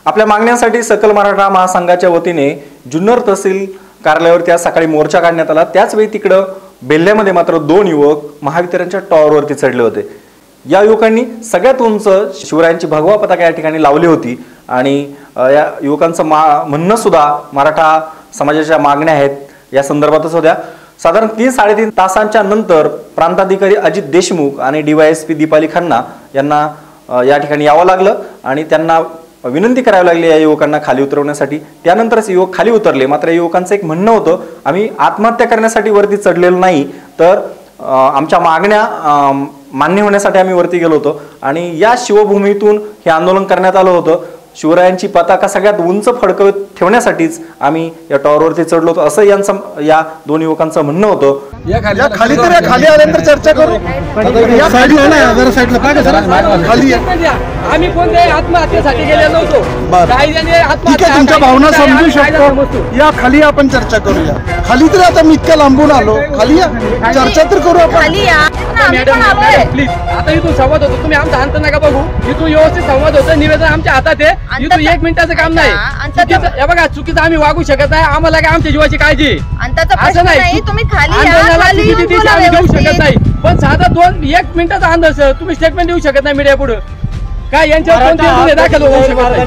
आपल्या मागण्यांसाठी सकल मराठा महासंघाच्या वतीने जुन्नर तहसील कार्यालयावरती आज सकाळी मोर्चा काढण्यात आला। त्याच वेळी तिकडे बेल्ल्यामध्ये मात्र दोन युवक महावितरणच्या टॉवरवरती चढले होते। या युवकांनी सगळ्यात उंच शिवरायांची भगवा पताका या ठिकाणी लावली होती आणि या युवकांचं म्हणणं सुद्धा मराठा समाजाच्या मागण्या आहेत या संदर्भातच होत्या। साधारण 3-3.5 तासांच्या नंतर प्रांताधिकारी अजित देशमुख आणि डीवायएसपी दीपाली खन्ना यांना या ठिकाणी यावं लागलं आणि त्यांना विनंती करावी लागली या युवकांना खाली उतरवण्यासाठी। त्यानंतरच युवक खाली उतरले। मात्र युवकांचं एक म्हणणं होतं, आम्ही आत्महत्या करण्यासाठी वरती चढलेलो नाही, तर आमच्या मागण्या मान्य होण्यासाठी आम्ही वरती गेलो होतो आणि या शिवभूमीतून हे आंदोलन करण्यात आलं होतं। शिवरायांची पताका सगळ्यात उंच फडकवत ठेवण्यासाठीच आम्ही या टॉवरवरती चढलो होतो, असं या दोन युवकांचं म्हणणं होतं। या खाली आल्यानंतर चर्चा करू। या साईडला ना, जरा साईडला पाहिजे जरा खाली आम्ही कोणत्याही आत्महत्येसाठी गेलेलो नव्हतो। कायद्याने आत्महत्या तुमच्या भावना समजू शकतो। या खाली आपण चर्चा करूया। खाली तर आता मी इतक्या लांबून आलो, खाली या चर्चा तर करू आपण। प्लीज आता इथून संवाद होतो, तुम्ही आमचा अंत नका बघू। इथून व्यवस्थित संवाद होतो, निवेदन आमच्या हातात आहे। इथून 1 मिनिटाचं काम नाही। हे बघा, चुकीचं आम्ही वागू शकत नाही। आम्हाला काय आमच्या जीवाची काळजी असं नाही, तुम्ही आंदोलनाला चुकीची दिशा आम्ही देऊ शकत नाही, पण साधा 1 मिनिटाचा अंदाज तुम्ही स्टेटमेंट देऊ शकत नाही मीडिया पुढे। काय यांच्यावर कोणते गुन्हे दाखल होऊ शकत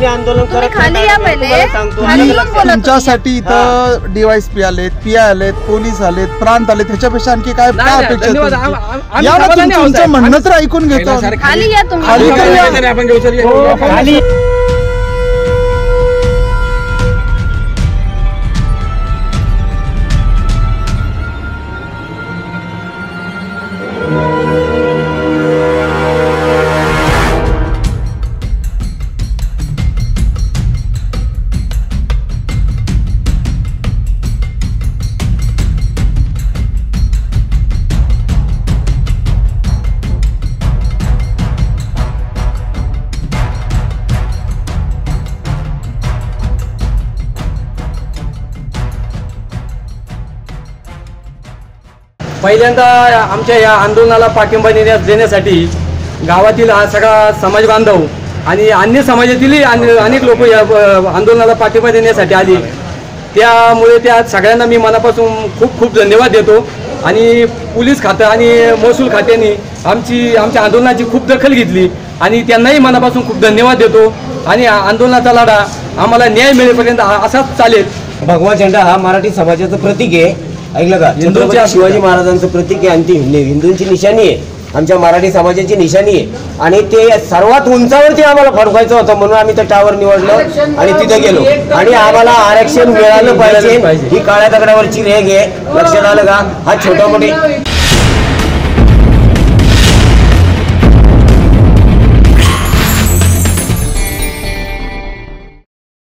नाही। तुमच्यासाठी इथं डीवायएसपी आलेत, पीआय आलेत, पोलीस आलेत, प्रांत आलेत, त्याच्यापेक्षा आणखी काय अपेक्षा? तुमचं म्हणणं तर ऐकून घेतो। खाली या तुम्ही। पहिल्यांदा आमच्या या आंदोलनाला पाठिंबा देण्यासाठी गावातील हा सगळा समाज बांधव आणि अन्य समाजातीलही अनेक लोक या आंदोलनाला पाठिंबा देण्यासाठी आली। त्यामुळे त्या सगळ्यांना मी मनापासून खूप खूप धन्यवाद देतो आणि पोलीस खातं आणि महसूल खात्याने आमच्या आंदोलनाची खूप दखल घेतली आणि त्यांनाही मनापासून खूप धन्यवाद देतो आणि आंदोलनाचा लढा आम्हाला न्याय मिळेपर्यंत असाच चालेल। भगवा झेंडा हा मराठी समाजाचं प्रतीक आहे, ऐकलं का? छत्रपती शिवाजी महाराजांचं प्रतीक आहे आणि ती हिंदूंची निशाणी आहे, आमच्या मराठी समाजाची निशाणी आहे आणि ते सर्वात उंचावरती आम्हाला फडकवायचं होतं, म्हणून आम्ही ते टावर निवडलं आणि तिथे गेलो आणि आम्हाला आरक्षण मिळालं पाहिजे ही काळ्या दगडावरची रेघ आहे। लक्षात आलं का? हा छोटा मोठे